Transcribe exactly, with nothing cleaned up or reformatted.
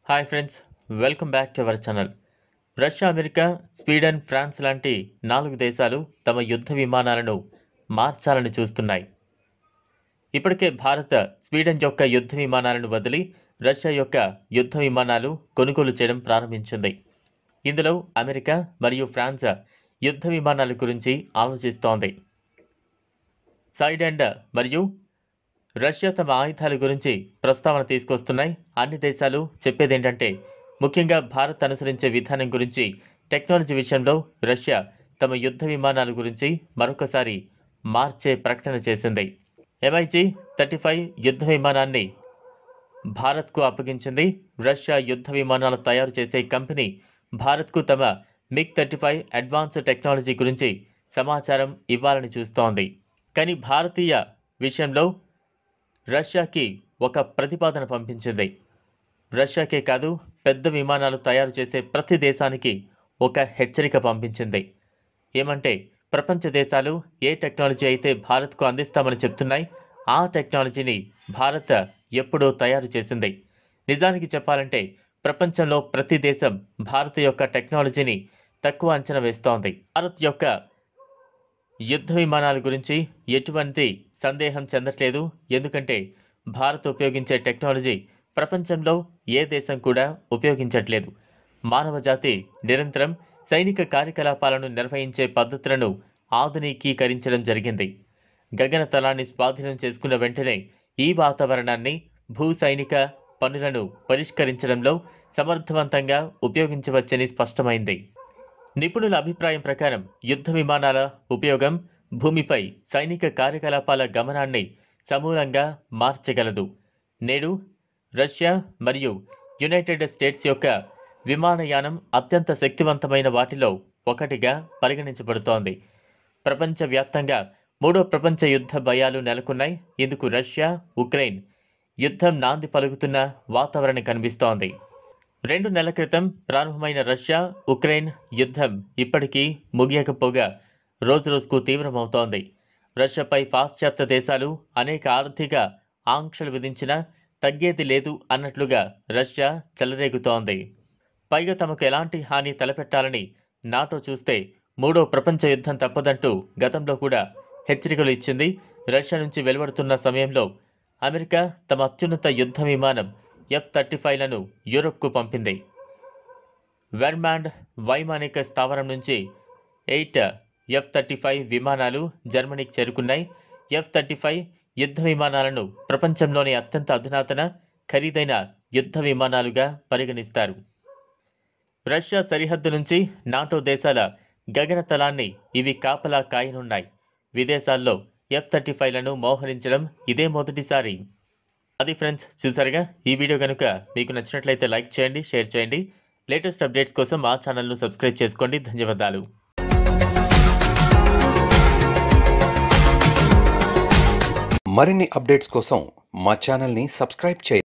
Hi friends, welcome back to our channel. Russia, America, Sweden, France లాంటి నాలుగు దేశాలు తమ యుద్ధ విమానాలను మార్చాలని చూస్తున్నాయి. ఇప్పటికే భారత్ స్వీడన్ యొక్క యుద్ధ విమానాలను వదిలి రష్యా యొక్క యుద్ధ విమానాలు కొనుగోలు చేయడం ప్రారంభించింది. ఇందులో అమెరికా మరియు ఫ్రాన్స్ యుద్ధ విమానాల గురించి ఆలోచిస్తోంది. సైడ్ అండ్ మరియు రష్యా తమ ఆయుధాల గురించి ప్రస్తావన తీసుకొస్తున్నాయి. అన్ని దేశాలు చెప్పేదేంటంటే, ముఖ్యంగా భారత్ అనుసరించే విధానం గురించి, టెక్నాలజీ విషయంలో రష్యా తమ యుద్ధ విమానాల గురించి మరొకసారి మార్చే ప్రకటన చేసింది. ఎంఐజీ థర్టీ ఫైవ్ యుద్ధ విమానాన్ని భారత్కు అప్పగించింది. రష్యా యుద్ధ విమానాలు తయారు చేసే కంపెనీ భారత్కు తమ MiG thirty five advance technology గురించి సమాచారం ఇవ్వాలని చూస్తోంది. కానీ భారతీయ విషయంలో రష్యాకి ఒక ప్రతిపాదన పంపించింది. రష్యాకే కాదు, పెద్ద విమానాలు తయారు చేసే ప్రతి దేశానికి ఒక హెచ్చరిక పంపించింది. ఏమంటే, ప్రపంచ దేశాలు ఏ టెక్నాలజీ అయితే భారత్కు అందిస్తామని చెప్తున్నాయి, ఆ టెక్నాలజీని భారత్ ఎప్పుడో తయారు చేసింది. నిజానికి చెప్పాలంటే, ప్రపంచంలో ప్రతి దేశం భారత్ యొక్క టెక్నాలజీని తక్కువ అంచనా వేస్తోంది. భారత్ యొక్క యుద్ధ విమానాల గురించి ఎటువంటి సందేహం చెందట్లేదు. ఎందుకంటే భారత్ ఉపయోగించే టెక్నాలజీ ప్రపంచంలో ఏ దేశం కూడా ఉపయోగించట్లేదు. మానవ జాతి నిరంతరం సైనిక కార్యకలాపాలను నిర్వహించే పద్ధతులను ఆధునికీకరించడం జరిగింది. గగనతలాన్ని స్వాధీనం చేసుకున్న వెంటనే ఈ వాతావరణాన్ని భూ సైనిక పనులను పరిష్కరించడంలో సమర్థవంతంగా ఉపయోగించవచ్చని స్పష్టమైంది. నిపుణుల అభిప్రాయం ప్రకారం యుద్ధ విమానాల ఉపయోగం భూమిపై సైనిక కార్యకలాపాల గమనాన్ని సమూలంగా మార్చగలదు. నేడు రష్యా మరియు యునైటెడ్ స్టేట్స్ యొక్క విమానయానం అత్యంత శక్తివంతమైన వాటిలో ఒకటిగా పరిగణించబడుతోంది. ప్రపంచవ్యాప్తంగా మూడో ప్రపంచ యుద్ధ భయాలు నెలకొన్నాయి. ఇందుకు రష్యా, ఉక్రెయిన్ యుద్ధం నాంది పలుకుతున్న వాతావరణం కనిపిస్తోంది. రెండు నెలల క్రితం ప్రారంభమైన రష్యా, ఉక్రెయిన్ యుద్ధం ఇప్పటికీ ముగియకపోగా రోజురోజుకు తీవ్రమవుతోంది. రష్యాపై పాశ్చాత్య దేశాలు అనేక ఆర్థిక ఆంక్షలు విధించినా తగ్గేది లేదు అన్నట్లుగా రష్యా చెలరేగుతోంది. పైగా తమకు ఎలాంటి హాని తలపెట్టాలని నాటో చూస్తే మూడో ప్రపంచ యుద్ధం తప్పదంటూ గతంలో కూడా హెచ్చరికలు ఇచ్చింది. రష్యా నుంచి వెలువడుతున్న సమయంలో అమెరికా తమ అత్యున్నత యుద్ధ విమానం ఎఫ్ థర్టీ ఫైవ్లను యూరోప్కు పంపింది. వెర్మాండ్ వైమానిక స్థావరం నుంచి ఎయిట్ ఎఫ్ థర్టీ ఫైవ్ విమానాలు జర్మనీకి చేరుకున్నాయి. ఎఫ్ థర్టీ ఫైవ్ యుద్ధ విమానాలను ప్రపంచంలోని అత్యంత అధునాతన, ఖరీదైన యుద్ధ విమానాలుగా పరిగణిస్తారు. రష్యా సరిహద్దు నుంచి నాటో దేశాల గగనతలాన్ని ఇవి కాపలా కాయనున్నాయి. విదేశాల్లో ఎఫ్ థర్టీ ఫైవ్లను మోహరించడం ఇదే మొదటిసారి. అది ఫ్రెండ్స్, చూసారుగా. ఈ వీడియో కనుక మీకు నచ్చినట్లయితే లైక్ చేయండి, షేర్ చేయండి. లేటెస్ట్ అప్డేట్స్ కోసం మా ఛానల్ను సబ్స్క్రైబ్ చేసుకోండి. ధన్యవాదాలు. మరిన్ని అప్డేట్స్ కోసం మా ఛానల్ని సబ్స్క్రైబ్ చేయండి.